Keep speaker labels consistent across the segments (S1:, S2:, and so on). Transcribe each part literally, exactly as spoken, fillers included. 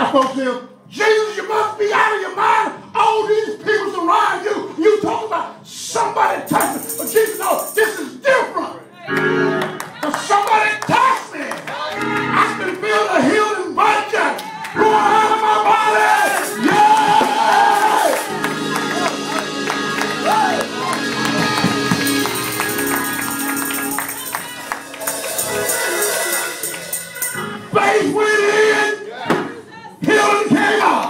S1: White folks say, Jesus, you must be out of your mind. All these people surround you. You talk about somebody touched me. But Jesus knows this is different. Because somebody touched me. I can feel the healing virtue going out of my body. Yeah! Faith went in. Healing came out.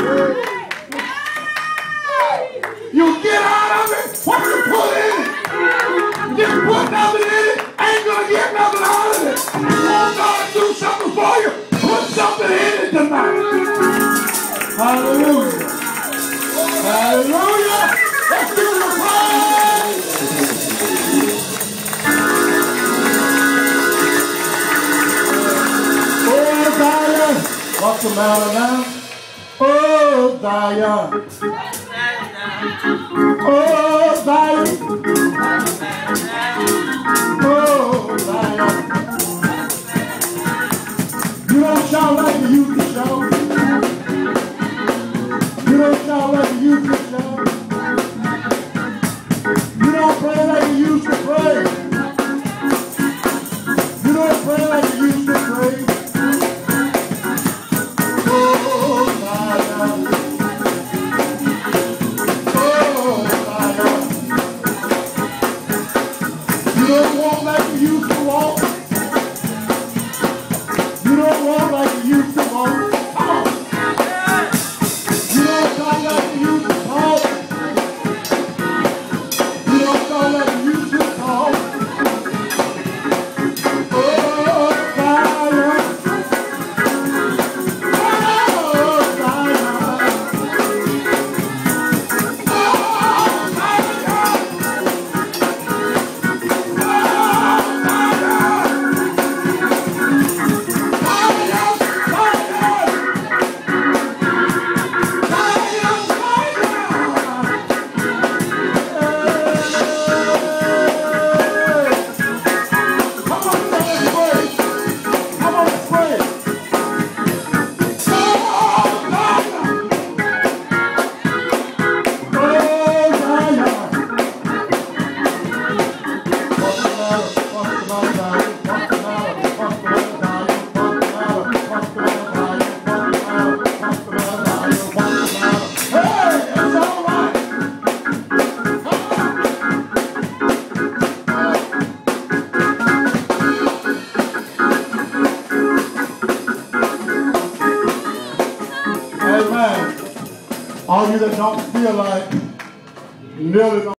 S1: You get out of it, what you put in it. You just put nothing in it, ain't gonna get nothing out of it. You want God to do something for you, put something in it tonight. Hallelujah. Hallelujah. Let's give him a praise. Oh, Zion. What's the matter now? Oh, Zion. Oh, Zion. Oh, Zion. You don't shout like you used to shout. You don't shout like you used to shout. You don't pray like you used to pray. You don't pray like you used to pray. You don't walk like you used to walk. You don't walk like you used to walk. Come on. You don't talk like you used to talk. You don't talk like you used to talk. Oh, Zion. Oh, Zion. Amen. All you that don't feel like kneeling